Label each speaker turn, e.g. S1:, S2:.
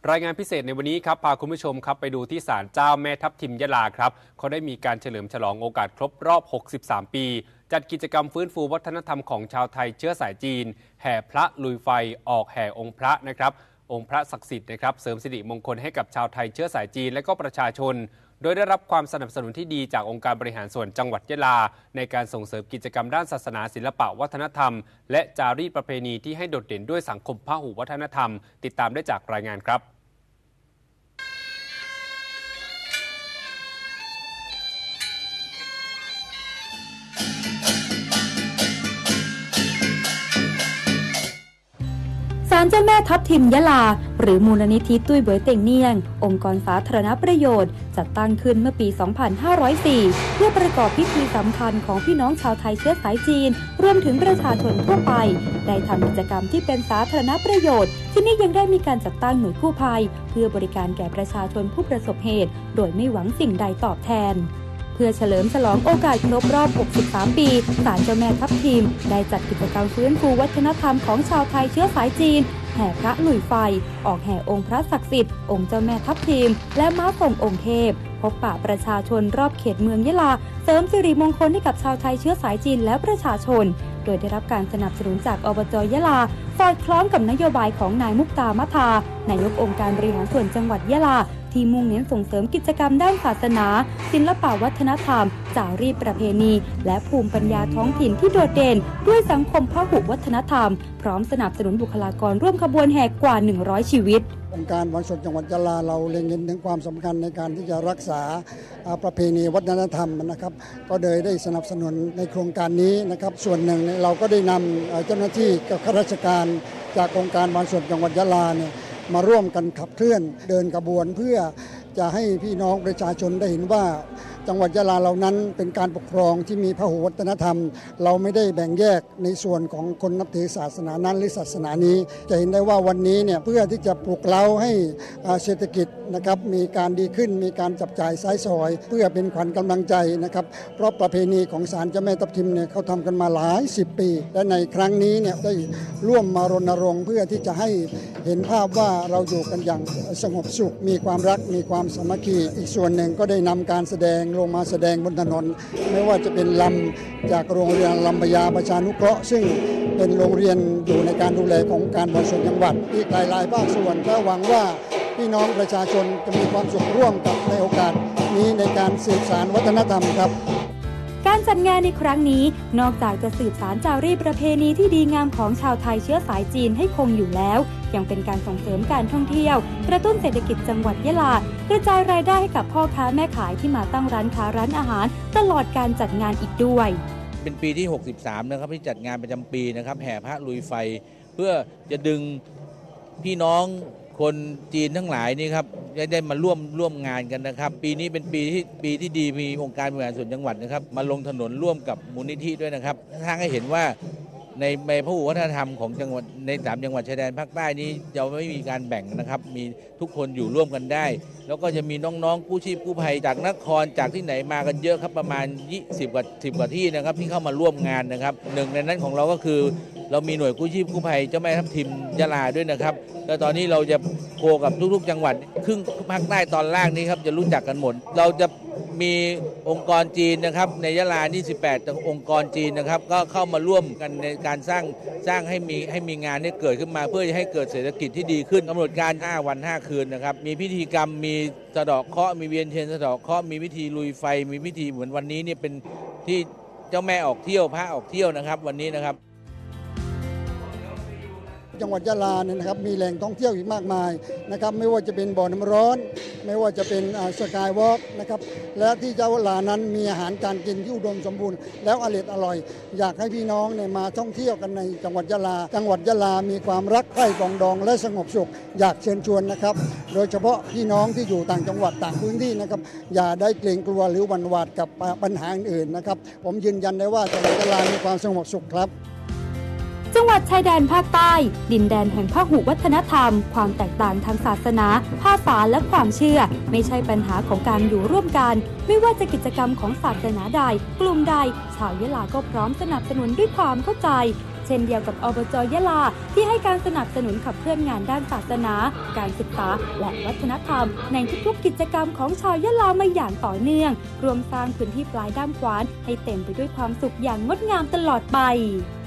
S1: รายงานพิเศษในวันนี้ครับพาคุณผู้ชมครับไปดูที่ศาลเจ้าแม่ทับทิมยะลาครับเขาได้มีการเฉลิมฉลองโอกาสครบรอบ 63 ปีจัดกิจกรรมฟื้นฟูวัฒนธรรมของชาวไทยเชื้อสายจีนแห่พระลุยไฟออกแห่องค์พระนะครับองค์พระศักดิ์สิทธิ์นะครับเสริมสิริมงคลให้กับชาวไทยเชื้อสายจีนและก็ประชาชนโดยได้รับความสนับสนุนที่ดีจากองค์การบริหารส่วนจังหวัดยะลาในการส่งเสริมกิจกรรมด้านศาสนาศิลปะวัฒนธรรมและจารีตประเพณีที่ให้โดดเด่นด้วยสังคมพหุวัฒนธรรมติดตามได้จากรายงานครับ
S2: ศาลเจ้าแม่ทับทิมยะลาหรือมูลนิธิตุ้ยเบ๋ยเต็งเนียงองค์กรสาธารณประโยชน์จัดตั้งขึ้นเมื่อปี 2504 เพื่อประกอบพิธีสำคัญของพี่น้องชาวไทยเชื้อสายจีนรวมถึงประชาชนทั่วไปได้ทำกิจกรรมที่เป็นสาธารณประโยชน์ที่นี่ยังได้มีการจัดตั้งหน่วยกู้ภัยเพื่อบริการแก่ประชาชนผู้ประสบเหตุโดยไม่หวังสิ่งใดตอบแทนเพื่อเฉลิมฉลองโอกาสครบรอบ 63 ปีศาลเจ้าแม่ทับทิมได้จัดกิจกรรมฟื้นฟูวัฒนธรรมของชาวไทยเชื้อสายจีนแห่พระลุยไฟออกแห่องค์พระศักดิ์สิทธิ์องค์เจ้าแม่ทับทิมและม้าทรงองค์เทพพบปะประชาชนรอบเขตเมืองยะลาเสริมสิริมงคลให้กับชาวไทยเชื้อสายจีนและประชาชนโดยได้รับการสนับสนุนจากอบจ.ยะลาสอดคล้องกับนโยบายของนายมุกตามะทานายกองค์การบริหารส่วนจังหวัดยะลาที่มุ่งเน้นส่งเสริมกิจกรรมด้านศาสนาศิลปวัฒนธรรมจารีตประเพณีและภูมิปัญญาท้องถิ่นที่โดดเด่นด้วยสังคมพหุวัฒนธรรมพร้อมสนับสนุนบุคลากรร่วมขบวนแห่กว่า 100 ชีวิต
S3: องค์การบริหารส่วนจังหวัดยะลาเราเล็งเห็นถึงความสำคัญในการที่จะรักษาประเพณีวัฒนธรรมนะครับก็เลยได้สนับสนุนในโครงการนี้นะครับส่วนหนึ่งเราก็ได้นำเจ้าหน้าที่กับข้าราชการจากองค์การบริหารส่วนจังหวัดยะลาเนี่ยมาร่วมกันขับเคลื่อนเดินขบวนเพื่อจะให้พี่น้องประชาชนได้เห็นว่าจังหวัดยะลาเรานั้นเป็นการปกครองที่มีพหุวัฒนธรรมเราไม่ได้แบ่งแยกในส่วนของคนนับถือศาสนานั้นหรือศาสนานี้จะเห็นได้ว่าวันนี้เนี่ยเพื่อที่จะปลุกเร้าให้เศรษฐกิจนะครับมีการดีขึ้นมีการจับจ่ายใช้สอยเพื่อเป็นขวัญกำลังใจนะครับเพราะประเพณีของศาลเจ้าแม่ทับทิมเนี่ยเขาทำกันมาหลาย10 ปีและในครั้งนี้เนี่ยได้ร่วมมารณรงค์เพื่อที่จะให้เห็นภาพว่าเราอยู่กันอย่างสงบสุขมีความรักมีความสามัคคีอีกส่วนหนึ่งก็ได้นำการแสดงลงมาแสดงบนถนนไม่ว่าจะเป็นลำจากโรงเรียนลำพญาประชานุเคราะห์ซึ่งเป็นโรงเรียนอยู่ในการดูแลของการบริหารส่วนจังหวัดอีกหลายภาคส่วนก็หวังว่าพี่น้องประชาชนจะมีความสุขร่วมกับในโอกาสนี้ในการสืบสานวัฒนธรรมครับ
S2: การจัดงานในครั้งนี้นอกจากจะสืบสานจารีตประเพณีที่ดีงามของชาวไทยเชื้อสายจีนให้คงอยู่แล้วยังเป็นการส่งเสริมการท่องเที่ยวกระตุ้นเศรษฐกิจจังหวัดยะลากระจายรายได้ให้กับพ่อค้าแม่ขายที่มาตั้งร้านค้าร้านอาหารตลอดการจัดงานอีกด้วย
S4: เป็นปีที่ 63 นะครับที่จัดงานประจำปีนะครับแห่พระลุยไฟเพื่อจะดึงพี่น้องคนจีนทั้งหลายนี่ครับได้มาร่วมงานกันนะครับปีนี้เป็นปีที่ดีมีองค์การบริหารส่วนจังหวัดนะครับมาลงถนนร่วมกับมูลนิธิด้วยนะครับทางให้เห็นว่าในพหุวัฒนธรรมของจังหวัดใน3 จังหวัดชายแดนภาคใต้นี้จะไม่มีการแบ่งนะครับมีทุกคนอยู่ร่วมกันได้แล้วก็จะมีน้องๆกู้ชีพกู้ภัยจากนครจากที่ไหนมากันเยอะครับประมาณ10 กว่าที่นะครับที่เข้ามาร่วมงานนะครับหนึ่งในนั้นของเราก็คือเรามีหน่วยกู้ชีพกู้ภัยเจ้าแม่ทับทิมยะลาด้วยนะครับแล้วตอนนี้เราจะโคกับทุกๆจังหวัดครึ่งภาคใต้ตอนล่างนี้ครับจะรู้จักกันหมดเราจะมีองค์กรจีนนะครับในยะลานี่18 องค์กรจีนนะครับก็เข้ามาร่วมกันในการสร้างให้มีงานนี้เกิดขึ้นมาเพื่อให้เกิดเศรษฐกิจที่ดีขึ้นกำหนดการ5 วัน 5 คืนนะครับมีพิธีกรรมมีสะเดาะเคราะห์มีเวียนเทียนสะเดาะเคราะห์มีพิธีลุยไฟมีพิธีเหมือนวันนี้เนี่ยเป็นที่เจ้าแม่ออกเที่ยวพระออกเที่ยวนะครับวันนี้นะครับ
S3: จังหวัดยะลาเนี่ยนะครับมีแหล่งท่องเที่ยวอีกมากมายนะครับไม่ว่าจะเป็นบ่อน้ำร้อนไม่ว่าจะเป็นสกายวอล์กนะครับและที่ยะลานั้นมีอาหารการกินที่อุดมสมบูรณ์แล้วอร่อยอยากให้พี่น้องเนี่ยมาท่องเที่ยวกันในจังหวัดยะลาจังหวัดยะลามีความรักใคร่ปรองดองและสงบสุขอยากเชิญชวนนะครับโดยเฉพาะพี่น้องที่อยู่ต่างจังหวัดต่างพื้นที่นะครับอย่าได้เกรงกลัวหรือหวั่นหวาดกับปัญหาอื่นๆนะครับผมยืนยันได้ว่าจังหวัดยะลามีความสงบสุขครับ
S2: จังหวัดชายแดนภาคใต้ดินแดนแห่งพหุวัฒนธรรมความแตกต่างทางศาสนาภาษาและความเชื่อไม่ใช่ปัญหาของการอยู่ร่วมกันไม่ว่าจะกิจกรรมของศาสนาใดกลุ่มใดชาวยะลาก็พร้อมสนับสนุนด้วยความเข้าใจเช่นเดียวกับอบจ.ยะลาที่ให้การสนับสนุนขับเคลื่อนงานด้านศาสนา การศึกษาและวัฒนธรรมในทุกๆกิจกรรมของชาวยะลามาอย่างต่อเนื่องรวมสร้างพื้นที่ปลายด้ามขวานให้เต็มไปด้วยความสุขอย่างงดงามตลอดไป